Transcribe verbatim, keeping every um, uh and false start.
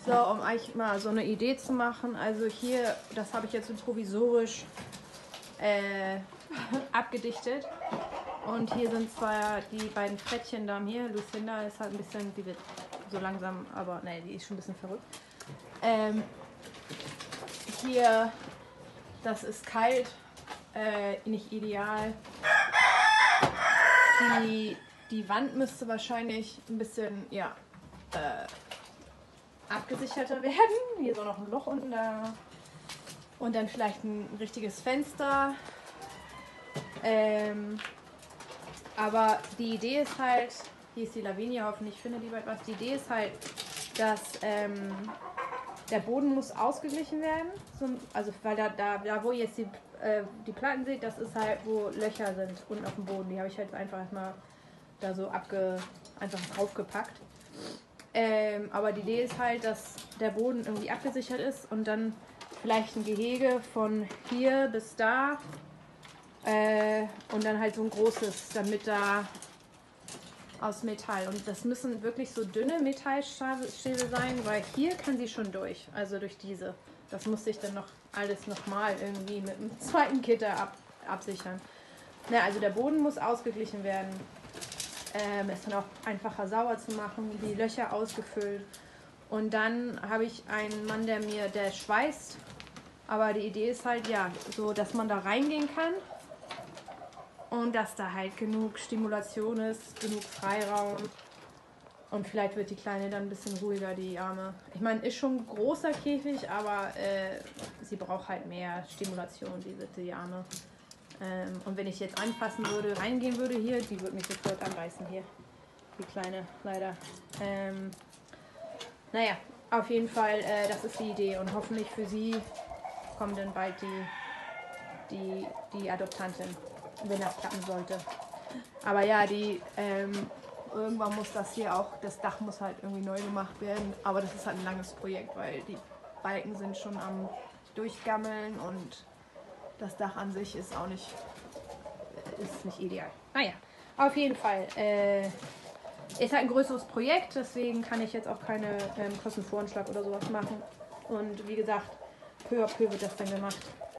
So, um euch mal so eine Idee zu machen, also hier, das habe ich jetzt so provisorisch äh, abgedichtet. Und hier sind zwar die beiden Frettchendamen hier. Lucinda ist halt ein bisschen, die wird so langsam, aber ne, die ist schon ein bisschen verrückt. Ähm, hier, das ist kalt, äh, nicht ideal. Die, die Wand müsste wahrscheinlich ein bisschen, ja, äh, abgesicherter werden. Hier ist auch noch ein Loch unten da. Und dann vielleicht ein richtiges Fenster. Ähm, aber die Idee ist halt, hier ist die Lavinia, hoffentlich findet die bald was. Die Idee ist halt, dass ähm, der Boden muss ausgeglichen werden. Zum, also weil da, da, da wo ihr jetzt die, äh, die Platten seht, das ist halt, wo Löcher sind unten auf dem Boden. Die habe ich halt einfach erstmal da so abge, einfach draufgepackt. Ähm, aber die Idee ist halt, dass der Boden irgendwie abgesichert ist und dann vielleicht ein Gehege von hier bis da äh, und dann halt so ein großes, damit da aus Metall. Und das müssen wirklich so dünne Metallstäbe sein, weil hier kann sie schon durch, also durch diese. Das muss ich dann noch alles nochmal irgendwie mit einem zweiten Gitter ab, absichern. Na, also der Boden muss ausgeglichen werden. Ähm, ist dann auch einfacher sauber zu machen, die Löcher ausgefüllt. Und dann habe ich einen Mann, der mir, der schweißt. Aber die Idee ist halt, ja, so, dass man da reingehen kann. Und dass da halt genug Stimulation ist, genug Freiraum. Und vielleicht wird die Kleine dann ein bisschen ruhiger, die Arme. Ich meine, ist schon ein großer Käfig, aber äh, sie braucht halt mehr Stimulation, diese die Arme. Ähm, und wenn ich jetzt anfassen würde, reingehen würde hier, die würde mich sofort anbeißen hier. Die Kleine, leider. Ähm, naja, auf jeden Fall, äh, das ist die Idee. Und hoffentlich für sie kommt dann bald die, die, die Adoptantin, wenn das klappen sollte. Aber ja, die, ähm, irgendwann muss das hier auch, das Dach muss halt irgendwie neu gemacht werden. Aber das ist halt ein langes Projekt, weil die Balken sind schon am Durchgammeln und das Dach an sich ist auch nicht, ist nicht ideal. Naja, auf jeden Fall. Äh, ist halt ein größeres Projekt, deswegen kann ich jetzt auch keine ähm, Kostenvoranschlag oder sowas machen. Und wie gesagt, peu à peu wird das dann gemacht.